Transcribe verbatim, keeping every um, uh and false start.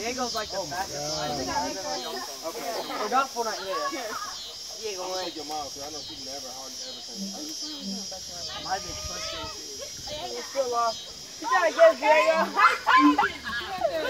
Diego's like the Oh fastest one. Okay. We're not for not yet. Diego, I'm gonna take your mom because I know she never hardly ever comes. My big pussy. It's still off. You gotta get Diego.